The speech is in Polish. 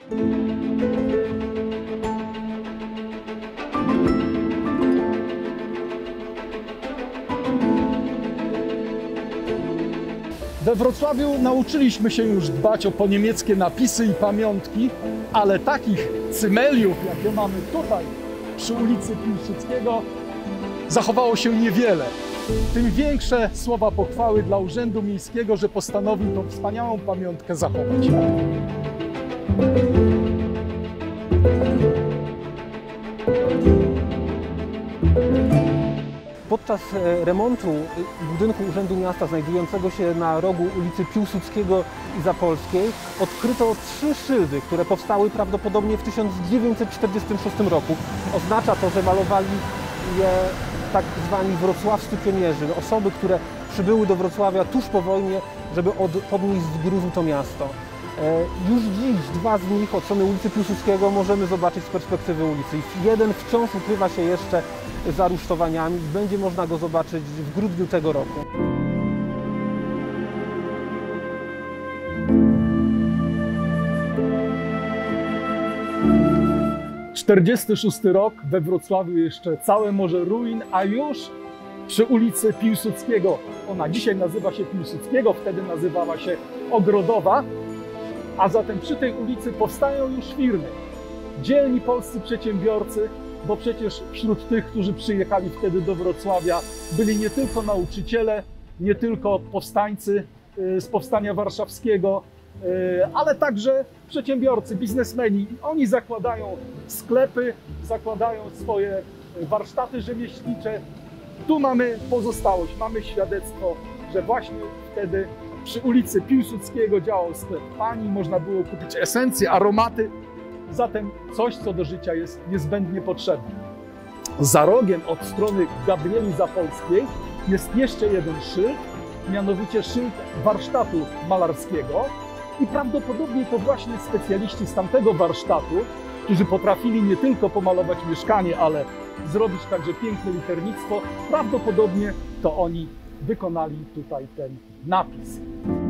We Wrocławiu nauczyliśmy się już dbać o poniemieckie napisy i pamiątki, ale takich cymeliów, jakie mamy tutaj przy ulicy Piłsudskiego, zachowało się niewiele. Tym większe słowa pochwały dla Urzędu Miejskiego, że postanowił tą wspaniałą pamiątkę zachować. Podczas remontu budynku Urzędu Miasta znajdującego się na rogu ulicy Piłsudskiego i Zapolskiej odkryto 3 szyldy, które powstały prawdopodobnie w 1946 roku. Oznacza to, że malowali je tak zwani wrocławscy pionierzy, osoby, które przybyły do Wrocławia tuż po wojnie, żeby podnieść z gruzu to miasto. Już dziś 2 z nich od strony ulicy Piłsudskiego możemy zobaczyć z perspektywy ulicy. Jeden wciąż ukrywa się jeszcze za rusztowaniami. Będzie można go zobaczyć w grudniu tego roku. ’46 rok, we Wrocławiu jeszcze całe morze ruin, a już przy ulicy Piłsudskiego, ona dzisiaj nazywa się Piłsudskiego, wtedy nazywała się Ogrodowa, a zatem przy tej ulicy powstają już firmy. Dzielni polscy przedsiębiorcy, bo przecież wśród tych, którzy przyjechali wtedy do Wrocławia, byli nie tylko nauczyciele, nie tylko powstańcy z Powstania Warszawskiego, ale także przedsiębiorcy, biznesmeni. Oni zakładają sklepy, zakładają swoje warsztaty rzemieślnicze. Tu mamy pozostałość, mamy świadectwo, że właśnie wtedy przy ulicy Piłsudskiego działał sklep Pani, można było kupić esencje, aromaty, zatem coś, co do życia jest niezbędnie potrzebne. Za rogiem od strony Gabrieli Zapolskiej jest jeszcze jeden szyld, mianowicie szyld warsztatu malarskiego i prawdopodobnie to właśnie specjaliści z tamtego warsztatu, którzy potrafili nie tylko pomalować mieszkanie, ale zrobić także piękne liternictwo, prawdopodobnie to oni wykonali tutaj ten napis.